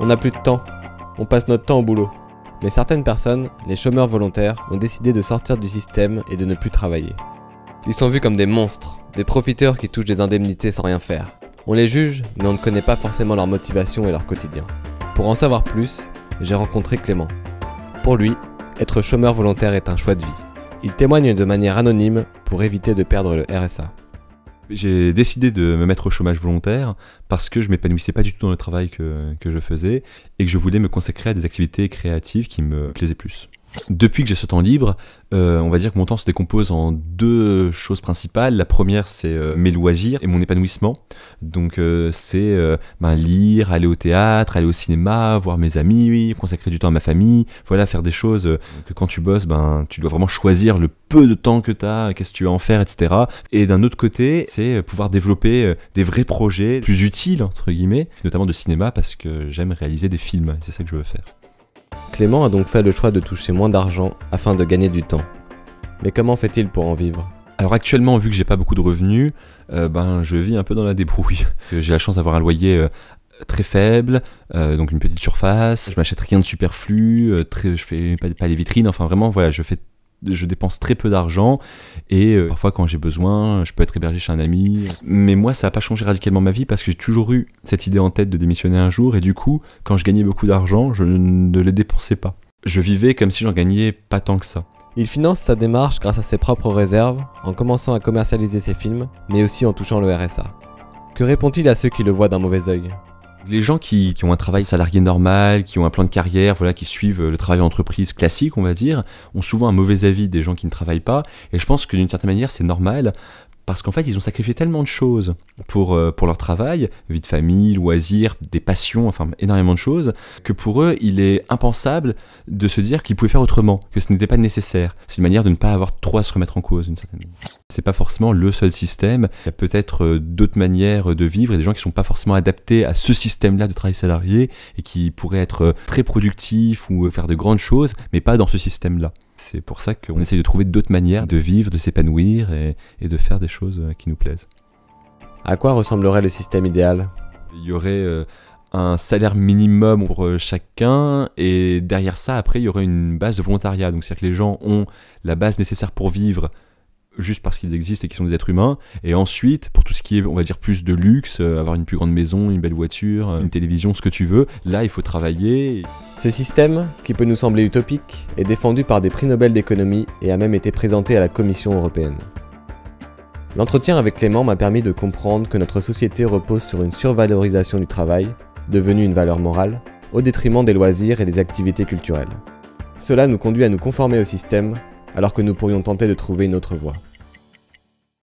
On n'a plus de temps, on passe notre temps au boulot. Mais certaines personnes, les chômeurs volontaires, ont décidé de sortir du système et de ne plus travailler. Ils sont vus comme des monstres, des profiteurs qui touchent des indemnités sans rien faire. On les juge, mais on ne connaît pas forcément leur motivation et leur quotidien. Pour en savoir plus, j'ai rencontré Clément. Pour lui, être chômeur volontaire est un choix de vie. Il témoigne de manière anonyme pour éviter de perdre le RSA. J'ai décidé de me mettre au chômage volontaire parce que je m'épanouissais pas du tout dans le travail que je faisais et que je voulais me consacrer à des activités créatives qui me plaisaient plus. Depuis que j'ai ce temps libre, on va dire que mon temps se décompose en deux choses principales. La première, c'est mes loisirs et mon épanouissement. Donc c'est lire, aller au théâtre, aller au cinéma, voir mes amis, consacrer du temps à ma famille. Voilà, faire des choses que quand tu bosses, tu dois vraiment choisir le peu de temps que tu as, qu'est-ce que tu vas en faire, etc. Et d'un autre côté, c'est pouvoir développer des vrais projets plus utiles, entre guillemets, notamment de cinéma, parce que j'aime réaliser des films. C'est ça que je veux faire. Clément a donc fait le choix de toucher moins d'argent afin de gagner du temps. Mais comment fait-il pour en vivre ? Alors actuellement, vu que j'ai pas beaucoup de revenus, je vis un peu dans la débrouille. J'ai la chance d'avoir un loyer très faible, donc une petite surface, je m'achète rien de superflu, je fais pas les vitrines, enfin vraiment voilà, je dépense très peu d'argent et parfois quand j'ai besoin, je peux être hébergé chez un ami. Mais moi, ça n'a pas changé radicalement ma vie parce que j'ai toujours eu cette idée en tête de démissionner un jour et du coup, quand je gagnais beaucoup d'argent, je ne les dépensais pas. Je vivais comme si j'en gagnais pas tant que ça. Il finance sa démarche grâce à ses propres réserves, en commençant à commercialiser ses films, mais aussi en touchant le RSA. Que répond-il à ceux qui le voient d'un mauvais œil ? Les gens qui ont un travail salarié normal, qui ont un plan de carrière, voilà, qui suivent le travail en entreprise classique, on va dire, ont souvent un mauvais avis des gens qui ne travaillent pas. Et je pense que d'une certaine manière, c'est normal, parce qu'en fait, ils ont sacrifié tellement de choses pour leur travail, vie de famille, loisirs, des passions, enfin énormément de choses, que pour eux, il est impensable de se dire qu'ils pouvaient faire autrement, que ce n'était pas nécessaire. C'est une manière de ne pas avoir trop à se remettre en cause, d'une certaine manière. C'est pas forcément le seul système, il y a peut-être d'autres manières de vivre et des gens qui sont pas forcément adaptés à ce système-là de travail salarié et qui pourraient être très productifs ou faire de grandes choses, mais pas dans ce système-là. C'est pour ça qu'on essaye de trouver d'autres manières de vivre, de s'épanouir et de faire des choses qui nous plaisent. À quoi ressemblerait le système idéal ? Il y aurait un salaire minimum pour chacun et derrière ça, après, il y aurait une base de volontariat. Donc c'est-à-dire que les gens ont la base nécessaire pour vivre juste parce qu'ils existent et qu'ils sont des êtres humains. Et ensuite, pour tout ce qui est, on va dire, plus de luxe, avoir une plus grande maison, une belle voiture, une télévision, ce que tu veux, là, il faut travailler. Ce système, qui peut nous sembler utopique, est défendu par des prix Nobel d'économie et a même été présenté à la Commission européenne. L'entretien avec Clément m'a permis de comprendre que notre société repose sur une survalorisation du travail, devenue une valeur morale, au détriment des loisirs et des activités culturelles. Cela nous conduit à nous conformer au système, alors que nous pourrions tenter de trouver une autre voie.